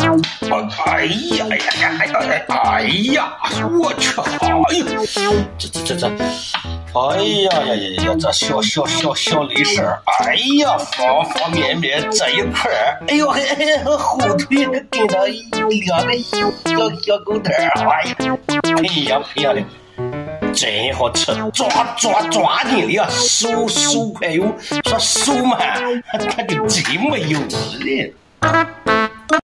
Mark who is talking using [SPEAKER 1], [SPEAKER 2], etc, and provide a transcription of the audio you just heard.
[SPEAKER 1] 哎呀哎呀哎呀！我去！哎呀，这，哎呀，这小雷声，哎呀，方方面面这一块儿，哎呦，后腿跟着两个小狗腿儿，哎呀，哎呀的。真好吃，抓紧了，手快有，说手慢，他就真没有了。